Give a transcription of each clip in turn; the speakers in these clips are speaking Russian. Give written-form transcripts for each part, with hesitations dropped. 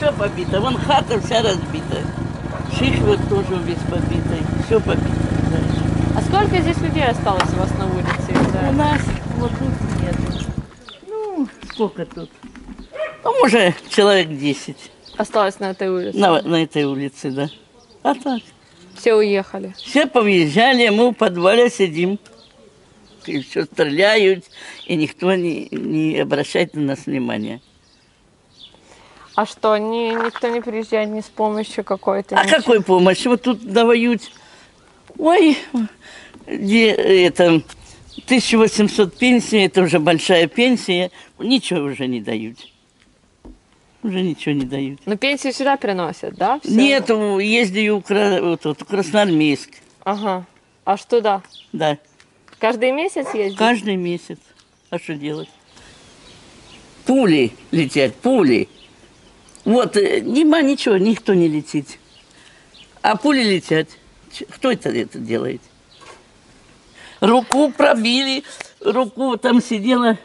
все побито. Вон хата вся разбита. Шишвы тоже весь побитый. Все побито. Да. А сколько здесь людей осталось у вас на улице? Да. У нас вот тут нет. Ну, сколько тут? Ну, может, человек 10 Осталось на этой улице? на этой улице, да. А так. Все уехали? Все повъезжали, мы в подвале сидим. И все стреляют, и никто не обращает на нас внимания. А что, никто не приезжает ни с помощью какой-то? А ничего? какой помощь? Вот тут давают, ой, где это, 1800 пенсии, это уже большая пенсия, ничего уже не дают. Уже ничего не дают. Ну, пенсию сюда приносят, да? Всё? Нет, ездил в Красноармейск. Ага. Аж туда? Да, Каждый месяц ездят? каждый месяц. А что делать? Пули летят, пули. Вот, нема ничего, никто не летит. А пули летят. Кто это делает? Руку пробили, руку там сидела,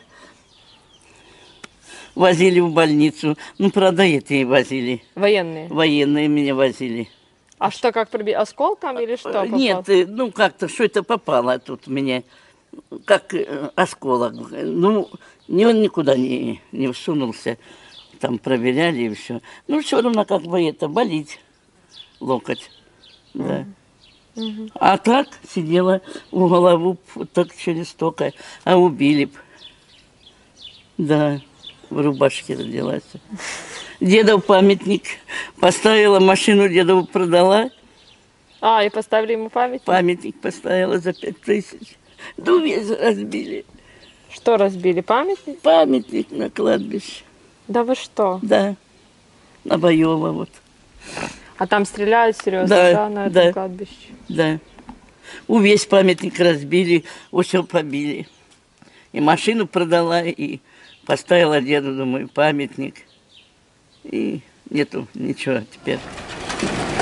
возили в больницу. Ну, правда, эти возили. Военные? Военные меня возили. А что, как пробили? Осколком или что попало? Нет, ну как-то, что это попало тут мне, как осколок. Ну, он никуда не всунулся. Там проверяли и все. Ну, все равно как бы это, болит локоть. Да. А так сидела в голову вот так через столько, а убили б. Да, в рубашке родилась. Дедов памятник поставила, машину дедову продала. А, и поставили ему памятник? Памятник поставила за 5000. Ну, весь разбили. Что разбили? Памятник? Памятник на кладбище. Да вы что? Да, на Боева вот. А там стреляют серьезно, Да, да, на этом да. кладбище? Да. Весь памятник разбили, все побили. И машину продала, и поставила деду, думаю, памятник. И нету ничего теперь.